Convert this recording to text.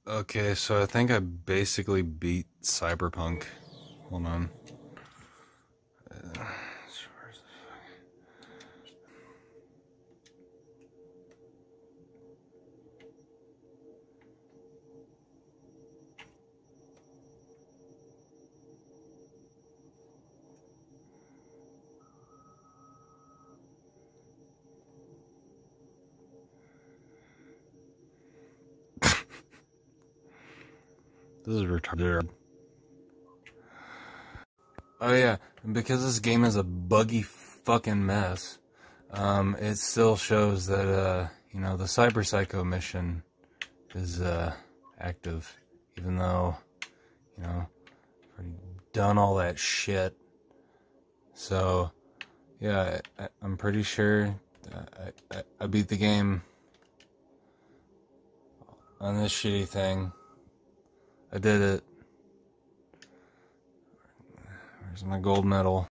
Okay, so I think I basically beat Cyberpunk. Hold on. This is retarded. Oh yeah, and because this game is a buggy fucking mess, it still shows that, you know, the Cyber Psycho mission is, active, even though, you know, I've already done all that shit. So, yeah, I'm pretty sure I beat the game on this shitty thing. I did it. Where's my gold medal?